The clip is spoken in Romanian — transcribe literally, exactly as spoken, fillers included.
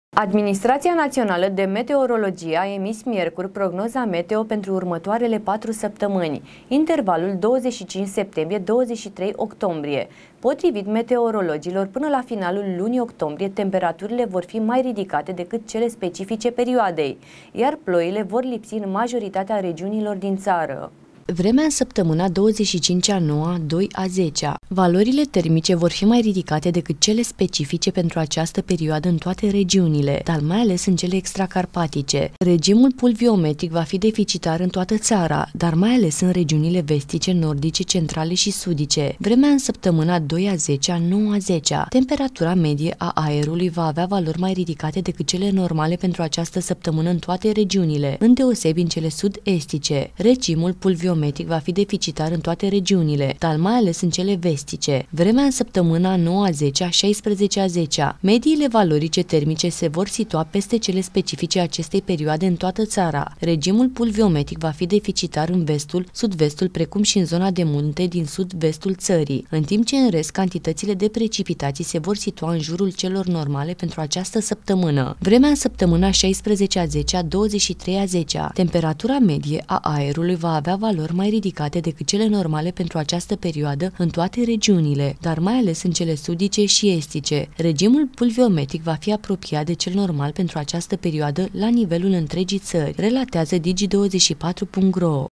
Administrația Națională de Meteorologie a emis miercuri prognoza meteo pentru următoarele patru săptămâni, intervalul douăzeci și cinci septembrie - douăzeci și trei octombrie. Potrivit meteorologilor, până la finalul lunii octombrie, temperaturile vor fi mai ridicate decât cele specifice perioadei, iar ploile vor lipsi în majoritatea regiunilor din țară. Vremea în săptămâna douăzeci și cinci a noua - doi a zecea. Valorile termice vor fi mai ridicate decât cele specifice pentru această perioadă în toate regiunile, dar mai ales în cele extracarpatice. Regimul pluviometric va fi deficitar în toată țara, dar mai ales în regiunile vestice, nordice, centrale și sudice. Vremea în săptămâna doi a zecea - nouă a zecea. Temperatura medie a aerului va avea valori mai ridicate decât cele normale pentru această săptămână în toate regiunile, îndeosebi în cele sud-estice. Regimul pluviometric va fi deficitar în toate regiunile, dar mai ales în cele vestice. Vremea în săptămâna nouă a zecea - șaisprezece a zecea. Mediile valorice termice se vor situa peste cele specifice acestei perioade în toată țara. Regimul pluviometric va fi deficitar în vestul, sud-vestul, precum și în zona de munte din sud-vestul țării, în timp ce în rest cantitățile de precipitații se vor situa în jurul celor normale pentru această săptămână. Vremea în săptămâna șaisprezece a zecea - douăzeci și trei a zecea. Temperatura medie a aerului va avea valori mai ridicate decât cele normale pentru această perioadă în toate regiunile, dar mai ales în cele sudice și estice. Regimul pluviometric va fi apropiat de cel normal pentru această perioadă la nivelul întregii țări, relatează digi douăzeci și patru punct ro.